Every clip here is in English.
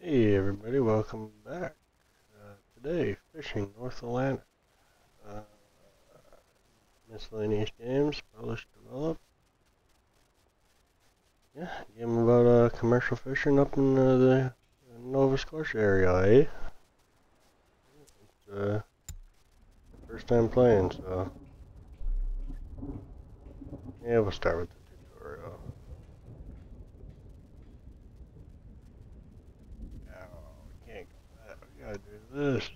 Hey everybody, welcome back. Today, fishing North Atlantic. Uh, Miscellaneous games, published, developed. Yeah, game about commercial fishing up in the Nova Scotia area, eh? It's first time playing, so yeah, we'll start with the tutorial. Oh, we can't go that. We gotta do this.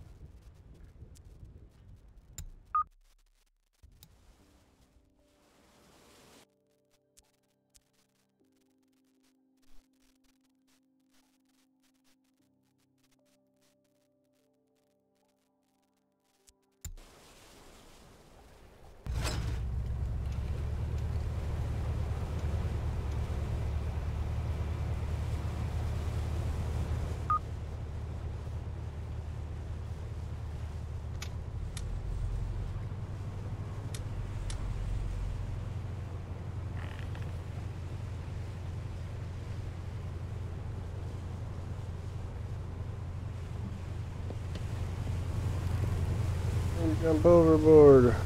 And jump overboard.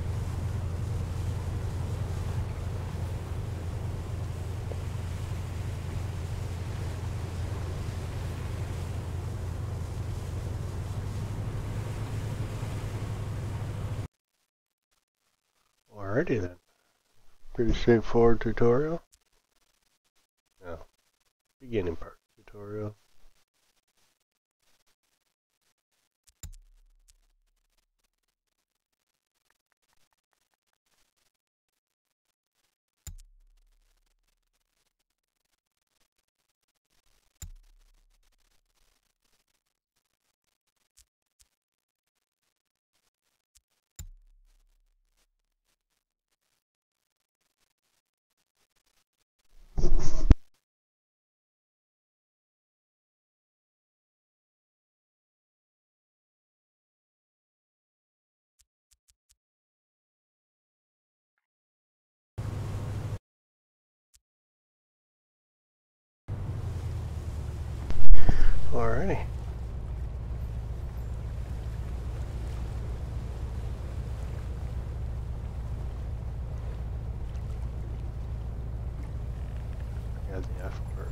Alrighty then. Pretty straightforward tutorial. Now, beginning part tutorial. Alrighty. Got the F word.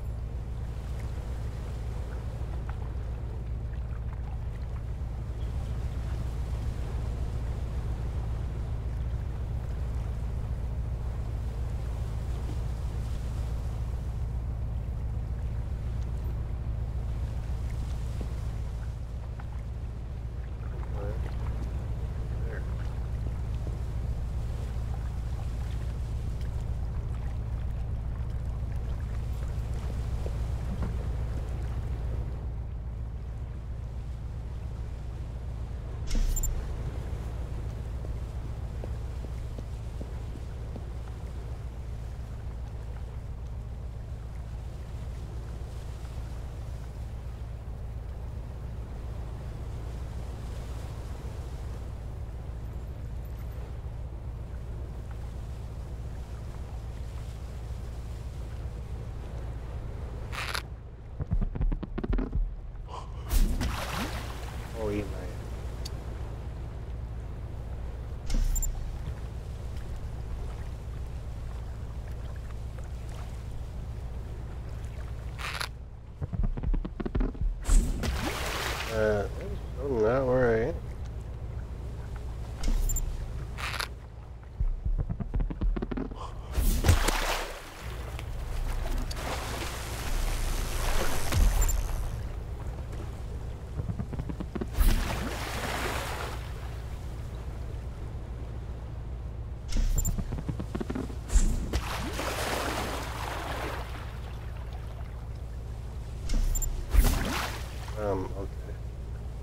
There. Oh, you might. That's not where I am. Okay.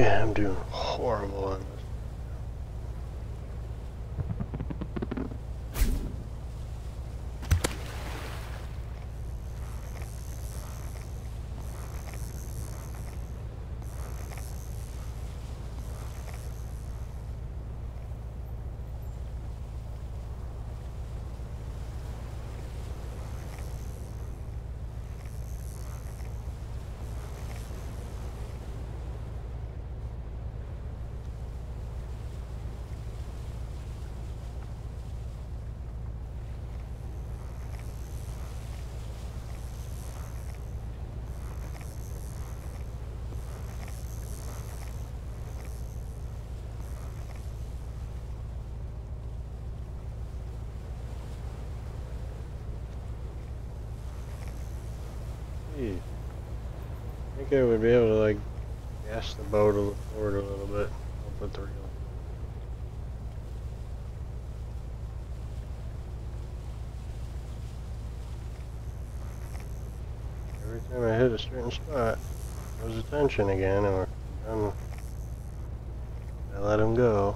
Okay, I'm doing horrible on this. Geez. I think I would be able to like gas the boat forward a little bit. I'll put the reel. Every time I hit a certain spot, goes attention again, or I let him go.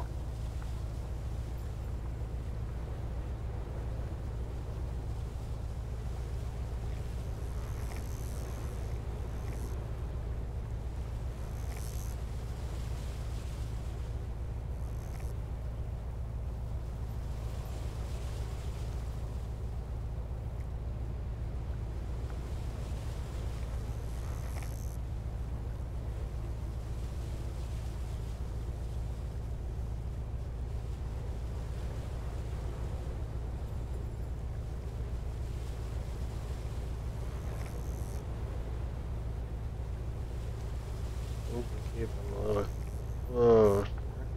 Keep him a little close.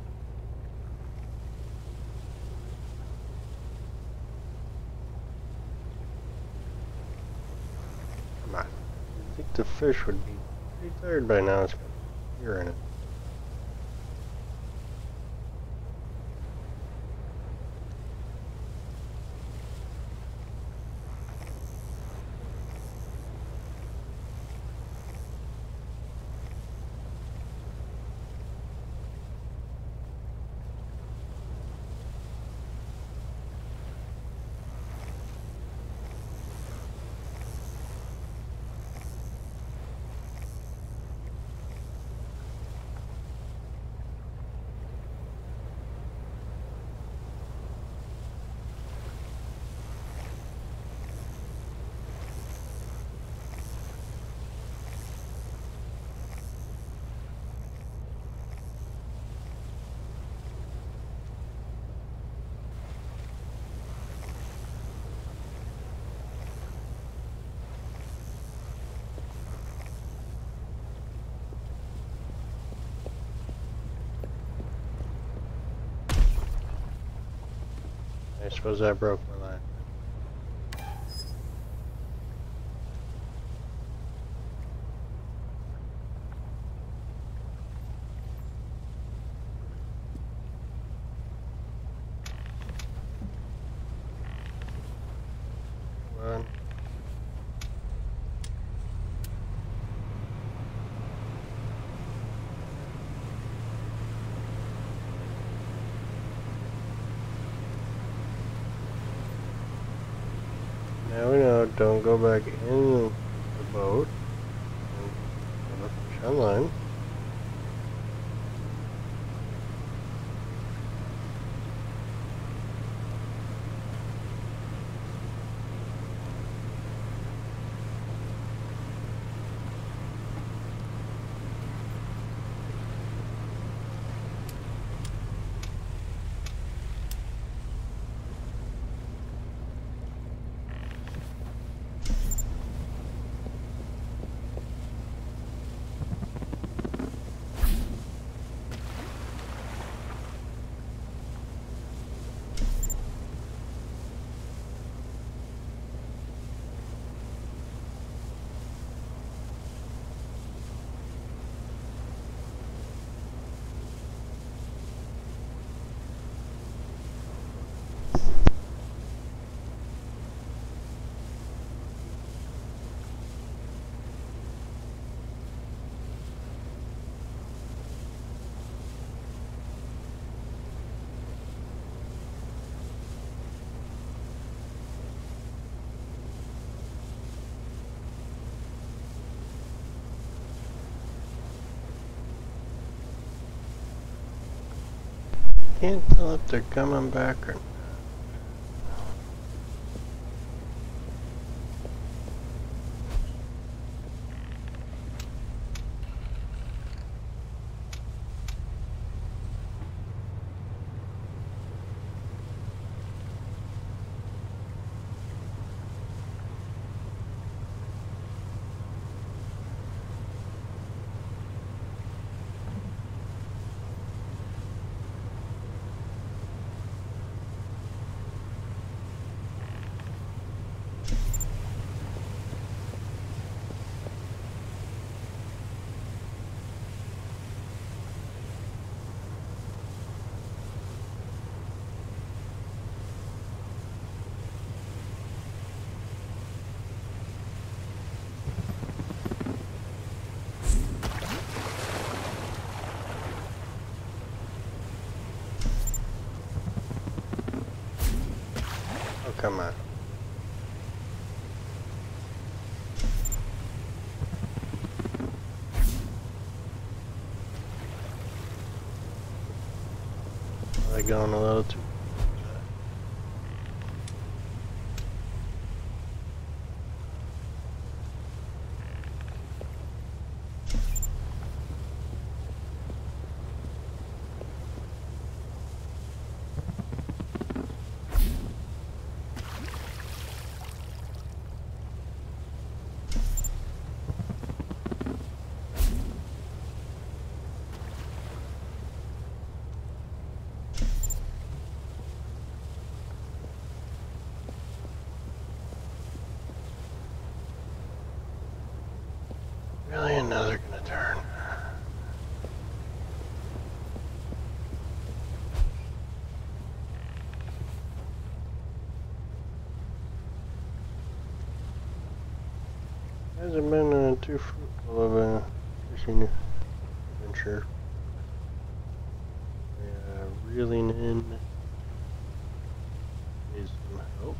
Come on. I think the fish would be pretty tired by now. It's got fear in it. I suppose I broke my line. Come on. Now we know, don't go back in the boat and put the fish on line. Can't tell if they're coming back or not. Come on. Are they going a little too? Really, another gonna turn. Hasn't been too fruitful of a fishing adventure. Reeling in is some help.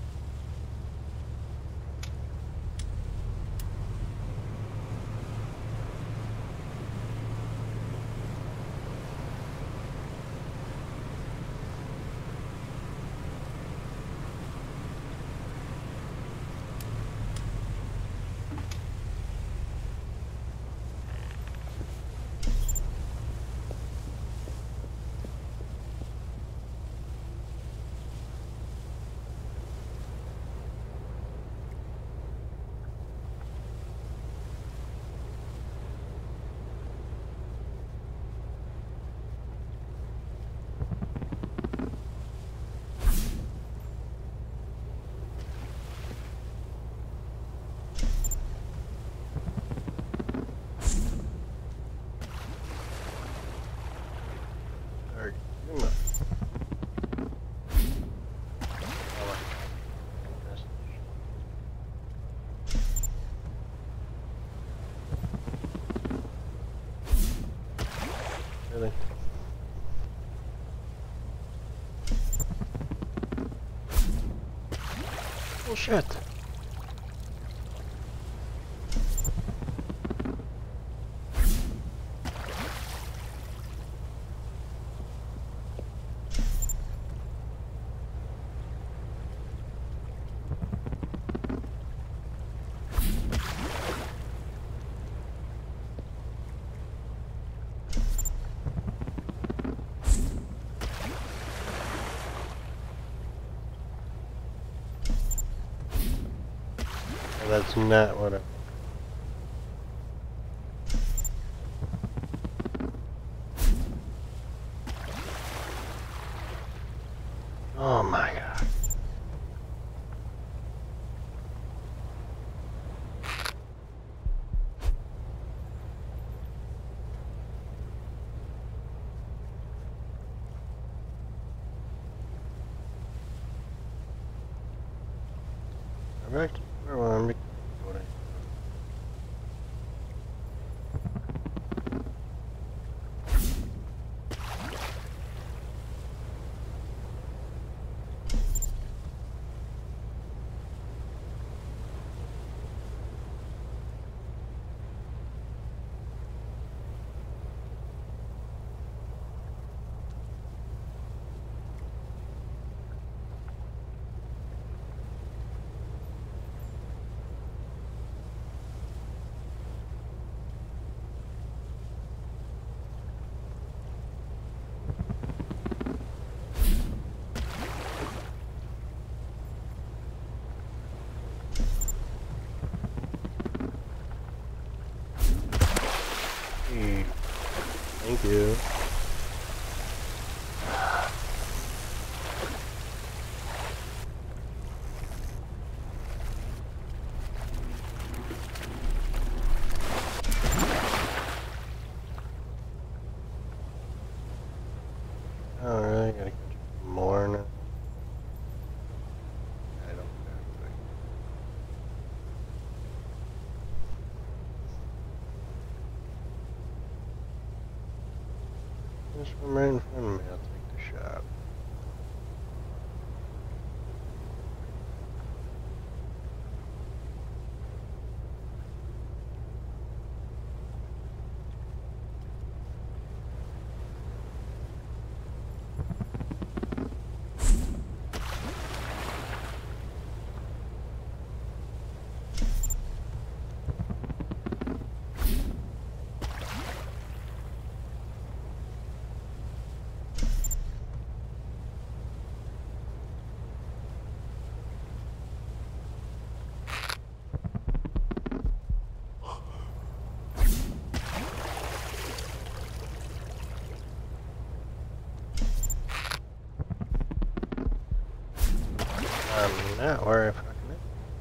Really? Oh shit. That's not what I... Oh my god. Back to where I'm... gotta catch more now. I don't care. Just swim right in front of me, I'll take the shot. I'm not where I fucking it.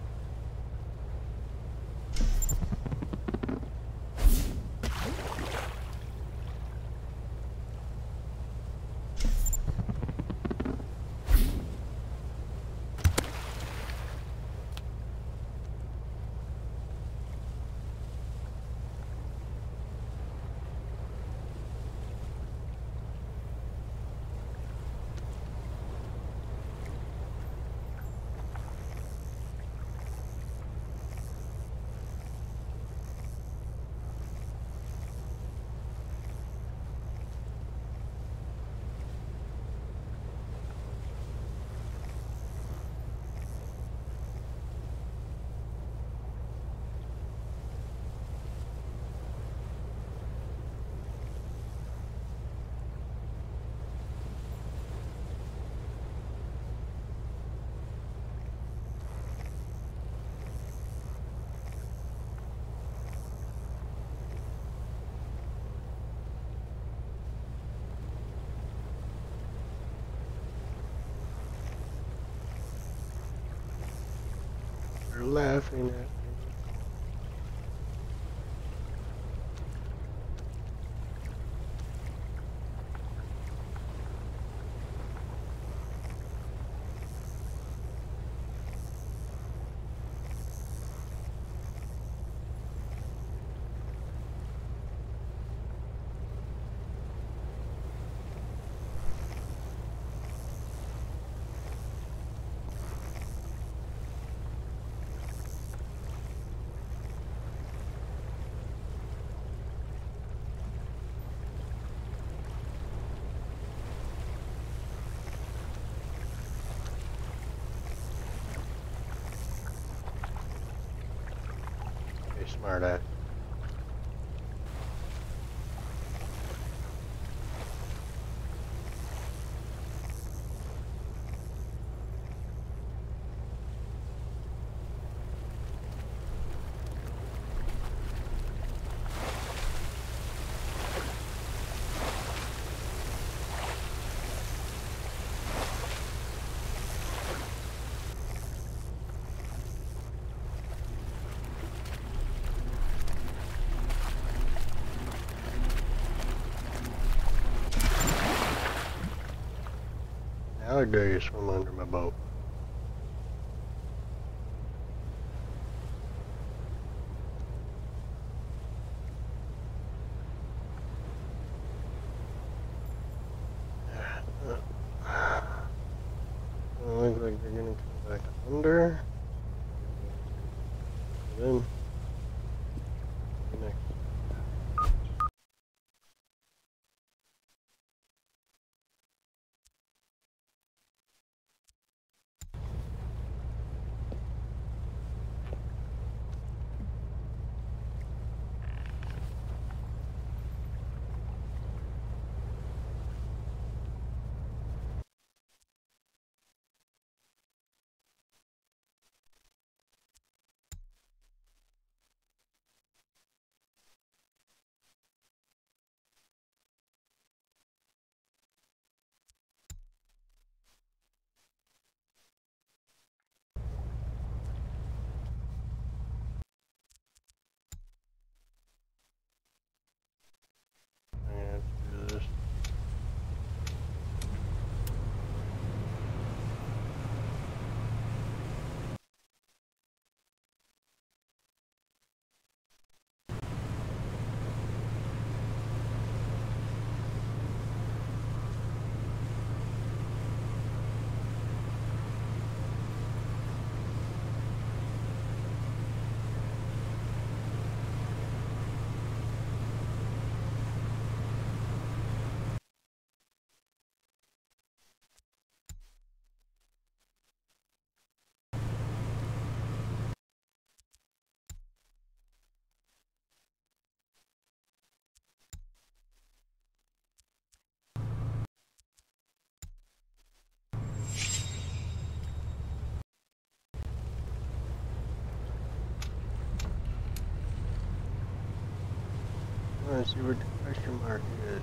They're laughing at me. Hey, smart ass. How dare you swim under my boat? Looks like they're gonna come back under. Then next. Let's see what the question mark is.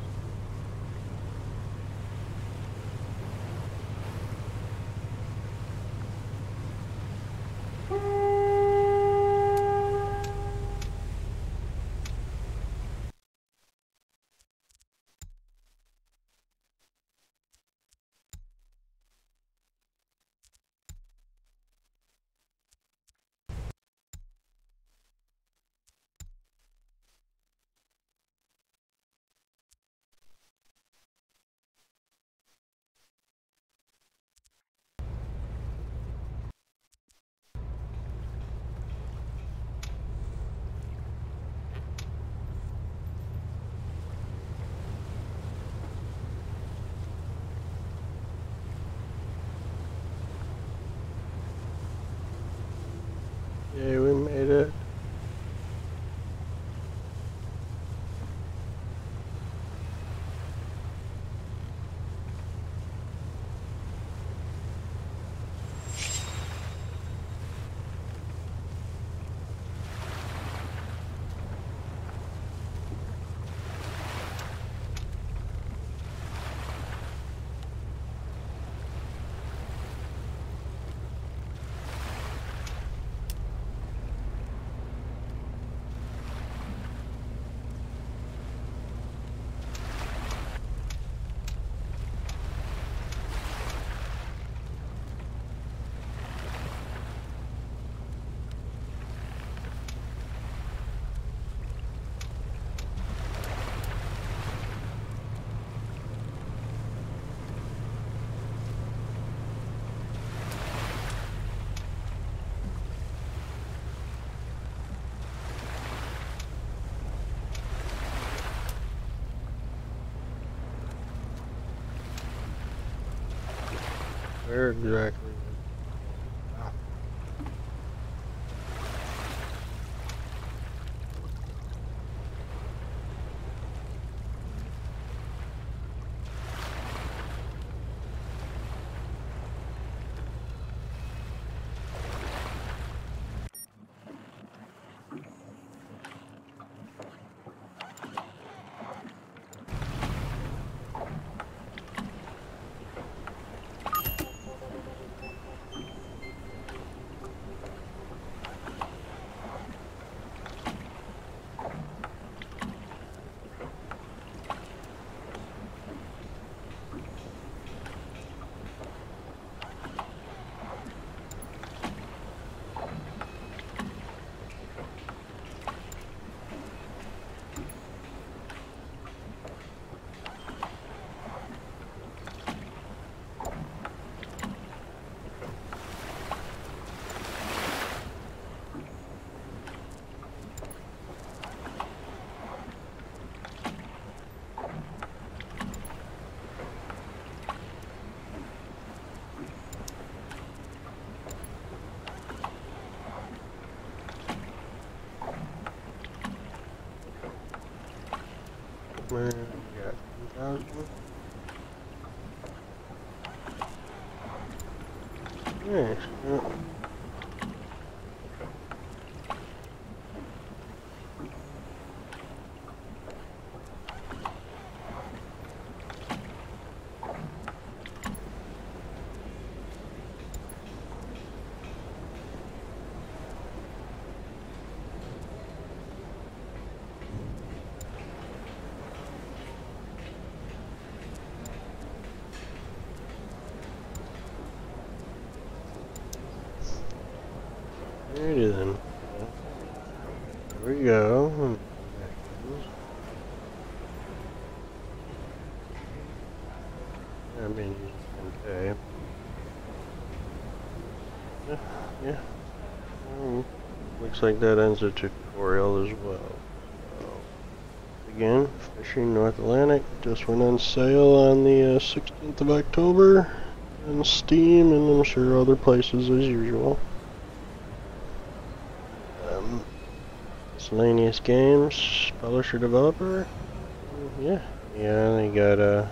Yay, we made it. Where exactly? Ah. Where we got 2,000. Nice. Yeah. Alrighty then. There we go. I mean, okay. Yeah. Looks like that ends the tutorial as well. So, again, Fishing North Atlantic just went on sale on the 16th of October on Steam, and I'm sure other places as usual. Miscellaneous games, publisher, developer. Yeah, they got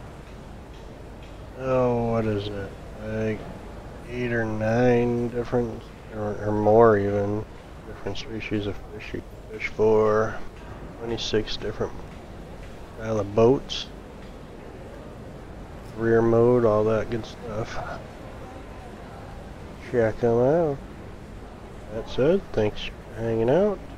oh, what is it? Like 8 or 9 different, or more even, different species of fish you can fish for. 26 different style of boats, rear mode, all that good stuff. Check them out. That said, thanks for hanging out.